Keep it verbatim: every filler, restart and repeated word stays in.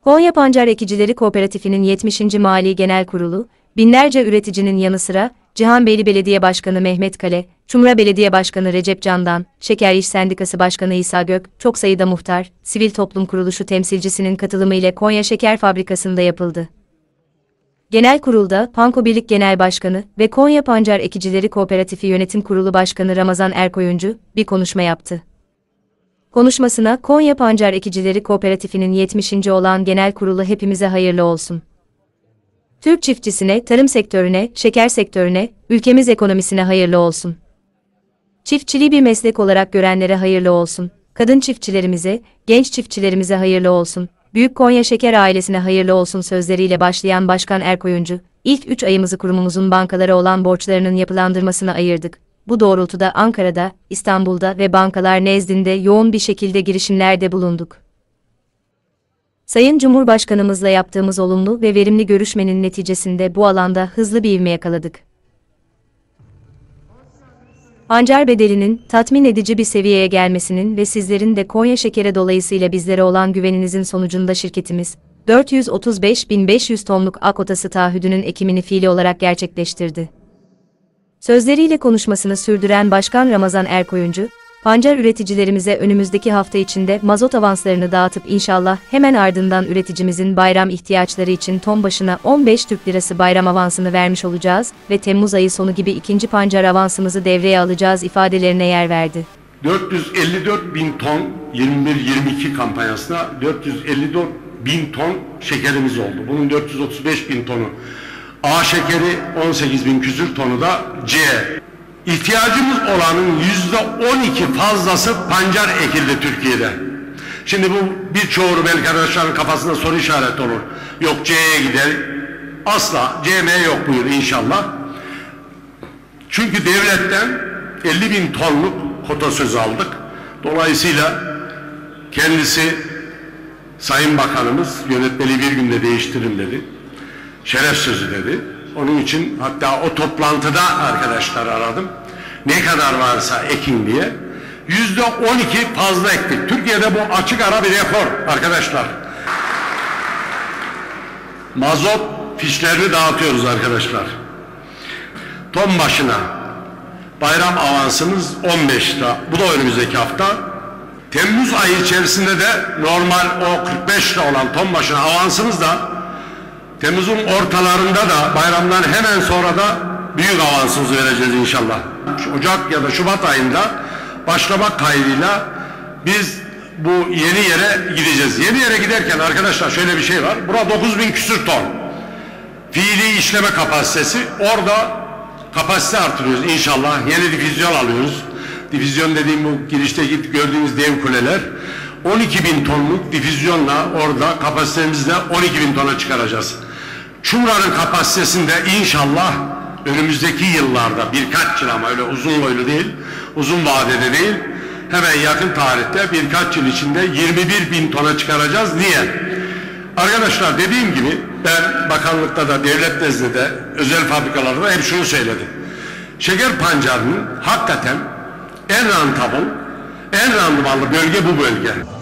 Konya Pancar Ekicileri Kooperatifi'nin yetmişinci Mali Genel Kurulu, binlerce üreticinin yanı sıra, Cihanbeyli Belediye Başkanı Mehmet Kale, Çumra Belediye Başkanı Recep Candan, Şeker İş Sendikası Başkanı İsa Gök, çok sayıda muhtar, sivil toplum kuruluşu temsilcisinin katılımı ile Konya Şeker Fabrikası'nda yapıldı. Genel kurulda Panko Birlik Genel Başkanı ve Konya Pancar Ekicileri Kooperatifi Yönetim Kurulu Başkanı Ramazan Erkoyuncu bir konuşma yaptı. Konuşmasına Konya Pancar Ekicileri Kooperatifi'nin yetmişinci olan genel kurulu hepimize hayırlı olsun. Türk çiftçisine, tarım sektörüne, şeker sektörüne, ülkemiz ekonomisine hayırlı olsun. Çiftçiliği bir meslek olarak görenlere hayırlı olsun. Kadın çiftçilerimize, genç çiftçilerimize hayırlı olsun. Büyük Konya Şeker ailesine hayırlı olsun sözleriyle başlayan Başkan Erkoyuncu, ilk üç ayımızı kurumumuzun bankalara olan borçlarının yapılandırmasına ayırdık. Bu doğrultuda Ankara'da, İstanbul'da ve bankalar nezdinde yoğun bir şekilde girişimlerde bulunduk. Sayın Cumhurbaşkanımızla yaptığımız olumlu ve verimli görüşmenin neticesinde bu alanda hızlı bir ivme yakaladık. Pancar bedelinin tatmin edici bir seviyeye gelmesinin ve sizlerin de Konya Şeker'e dolayısıyla bizlere olan güveninizin sonucunda şirketimiz, dört yüz otuz beş bin beş yüz tonluk A kotası taahhüdünün ekimini fiili olarak gerçekleştirdi. Sözleriyle konuşmasını sürdüren Başkan Ramazan Erkoyuncu, pancar üreticilerimize önümüzdeki hafta içinde mazot avanslarını dağıtıp inşallah hemen ardından üreticimizin bayram ihtiyaçları için ton başına on beş Türk Lirası bayram avansını vermiş olacağız ve Temmuz ayı sonu gibi ikinci pancar avansımızı devreye alacağız ifadelerine yer verdi. dört yüz elli dört bin ton yirmi bir yirmi iki kampanyasına dört yüz elli dört bin ton şekerimiz oldu. Bunun dört yüz otuz beş bin tonu A şekeri, on sekiz bin küsür tonu da C. İhtiyacımız olanın yüzde on iki fazlası pancar ekildi Türkiye'de. Şimdi bu birçoğu belki arkadaşların kafasında soru işareti olur. Yok C'ye gider. Asla C M yok buyur inşallah. Çünkü devletten elli bin tonluk kota sözü aldık. Dolayısıyla kendisi Sayın Bakanımız yönetmeliği bir günde değiştirin dedi. Şeref sözü dedi. Onun için hatta o toplantıda arkadaşlar aradım. Ne kadar varsa ekin diye. Yüzde on iki fazla ektik. Türkiye'de bu açık ara bir rekor arkadaşlar. Mazot fişlerini dağıtıyoruz arkadaşlar. Ton başına bayram avansımız on beş lira. Bu da önümüzdeki hafta. Temmuz ayı içerisinde de normal o kırk beş lira olan ton başına avansımız da Temmuz'un ortalarında da bayramdan hemen sonra da büyük avansımızı vereceğiz inşallah. Ocak ya da Şubat ayında başlamak kaydıyla biz bu yeni yere gideceğiz. Yeni yere giderken arkadaşlar şöyle bir şey var. Burada dokuz bin küsür ton fiili işleme kapasitesi. Orada kapasite artırıyoruz inşallah. Yeni difüzyon alıyoruz. Difüzyon dediğim bu girişte git gördüğünüz dev kuleler. on iki bin tonluk difüzyonla orada kapasitemizde on iki bin tona çıkaracağız. Çumra'nın kapasitesinde inşallah önümüzdeki yıllarda birkaç yıl ama öyle uzun boylu değil, uzun vadede değil, hemen yakın tarihte birkaç yıl içinde yirmi bir bin tona çıkaracağız. Niye? Arkadaşlar dediğim gibi ben bakanlıkta da devlet nezdinde özel fabrikalarda hep şunu söyledim. Şeker pancarının hakikaten en rentable, en randımanlı bölge bu bölge.